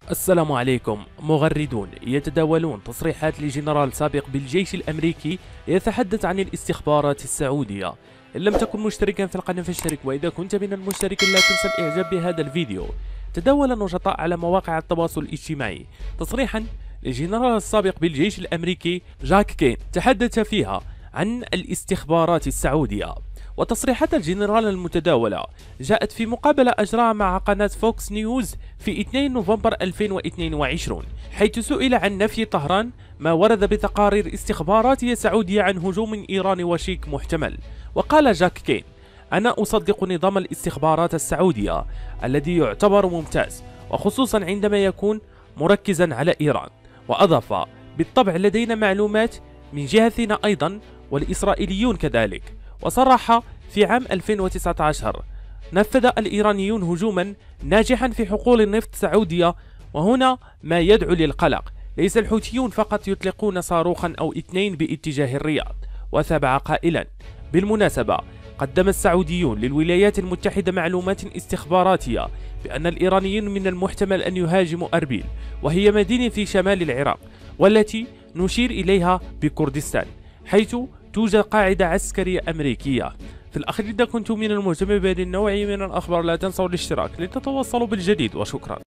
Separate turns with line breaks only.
السلام عليكم. مغردون يتداولون تصريحات لجنرال سابق بالجيش الأمريكي يتحدث عن الاستخبارات السعودية. إن لم تكن مشتركا في القناة فاشترك، وإذا كنت من المشتركين لا تنسى الإعجاب بهذا الفيديو. تداول النشطاء على مواقع التواصل الاجتماعي تصريحا للجنرال السابق بالجيش الأمريكي جاك كين تحدث فيها عن الاستخبارات السعودية. وتصريحات الجنرال المتداولة جاءت في مقابلة أجراها مع قناة فوكس نيوز في 2 نوفمبر 2022، حيث سئل عن نفي طهران ما ورد بتقارير استخباراتية سعودية عن هجوم إيراني وشيك محتمل. وقال جاك كين: أنا أصدق نظام الاستخبارات السعودية الذي يعتبر ممتاز، وخصوصا عندما يكون مركزا على إيران. وأضاف: بالطبع لدينا معلومات من جهتنا أيضا، والإسرائيليون كذلك. وصرح في عام 2019: نفذ الإيرانيون هجوما ناجحا في حقول النفط السعودية، وهنا ما يدعو للقلق. ليس الحوثيون فقط يطلقون صاروخا أو 2 باتجاه الرياض. وتابع قائلا: بالمناسبة، قدم السعوديون للولايات المتحدة معلومات استخباراتية بأن الإيرانيين من المحتمل أن يهاجموا أربيل، وهي مدينة في شمال العراق، والتي نشير إليها بكردستان، حيث توجد قاعدة عسكرية أمريكية. في الأخير، إذا كنتم من المهتمين بهذه النوعية من الأخبار لا تنسوا الاشتراك لتتوصلوا بالجديد، وشكرا.